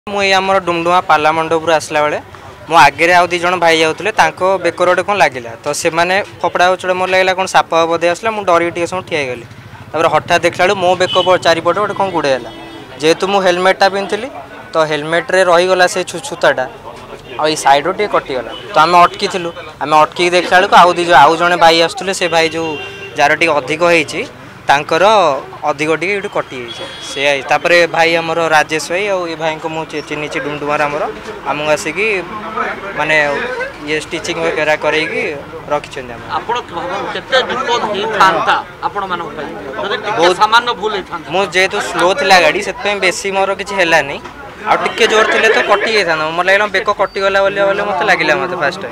मुझे आम डुमडुमा पाला मंडपुर आसला बेले मो आगे आउ दीज भाई जाते बेकर गोटे कौन लगे तो से फपड़ा उचड़ मोर लगे कौन साप बोधे आसला मुझे डर टे समय ठिया गली हठात देखला मो बेक चारिपटे गोटे कौन गुड़े जेहेतु मुझे हेलमेटा पिंधि तो हेलमेट्रे रहीगला से छूताटा आई सैड्रु टे कटिगला तो आम अटकी आम अटकी देखला आउ जड़े भाई आसुले से भाई जो जार टे अधिक होती तांकर अधिक टे कटि से भाई आमर राजेश भाई और भाई को मुझे चिन्ही डुमडुमार आमर आमको आसिकी माने ये स्टिचिंग वगैरह करके रखी बहुत जेहेतु स्लो थी गाड़ी से बेसी मोर किसी है आ टिके जोर थे तो कटि जाता मोर लगे बेक कटिगला मत लगे मत फास्ट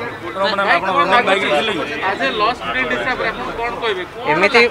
एमती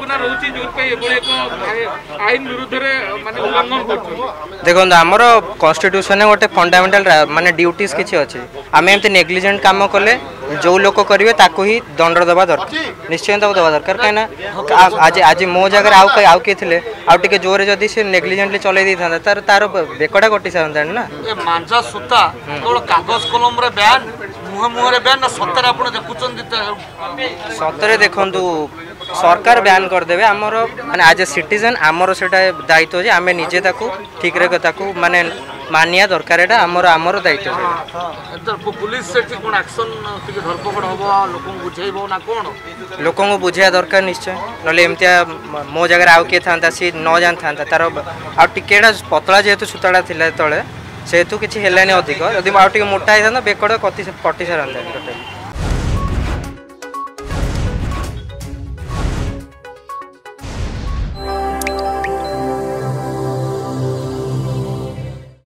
देखो आमर कन्स्टिट्यूशन गोटे फंडामेंटाल माने ड्यूटीज किसी अच्छे आम एमती नेग्लिजेंट काम कले जो लोक करेंगे ताको ही दंड दबा दरकार निश्चय दबा दरकार कहीं आज आज मो जगह आउ किए थे आउटे जोरे जदि से नेग्लिजेंटली चलाई था तार बेकटा कटि सारता ना मांझा सूता केवल कागज कलम रे बैन मुह मुह रे बैन ना सतरे आपण देखुचन सतरे देखंतु सरकार बैन करदेवे आमर माने आज ए सिटीजन आमर सेटा दायित्व जे आमे निजे ताकू ठीक रे ताकू माने मानिया दरकार एटा आमर आमर दायित्व है पुलिस से कोन एक्शन टिके धरपकड़ होबो लोकन बुझेइबो ना कोन लोकन को बुझिया दरकार निश्चय नले एमतिया मो जगह आउ के थांता सी न जान थांता तार आ टिकेटा पतला जेहेतु सुताड़ा थिला तळे सेतु किछि हेलानी अधिक यदि आउ टिके मोटा हिसाब बेकड़ कटि सारंता टोटल।